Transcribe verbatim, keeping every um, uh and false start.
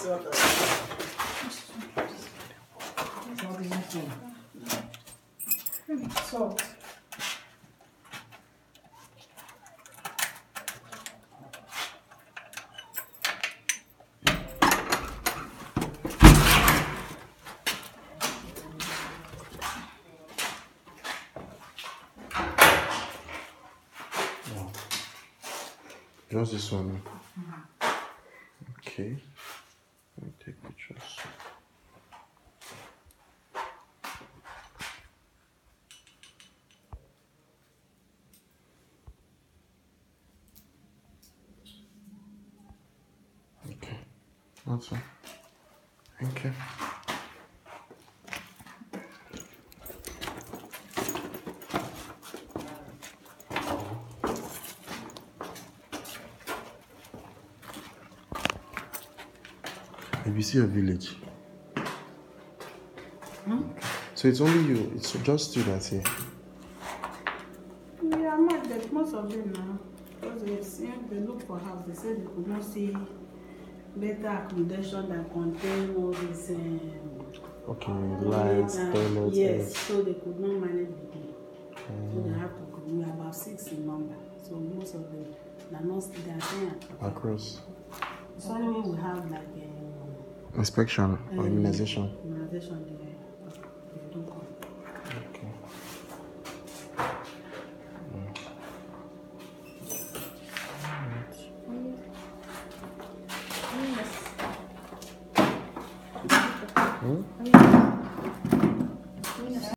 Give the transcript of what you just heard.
Salt. Just this one. Okay. Let me take pictures. Okay. That's all. Thank you. Have you seen a village? Hmm? So it's only you, it's just you that's here. Yeah, I'm not that most of them now. Because they see, they look for house, they said they could not see better accommodation that contain all this um, Okay, lights, uh, toilets. yes, so they could not manage the day. Um, So they have to go. We are about six in number. So most of them they are not they are staying at across. So anyway we have like a Inspection or um, immunization. immunization there.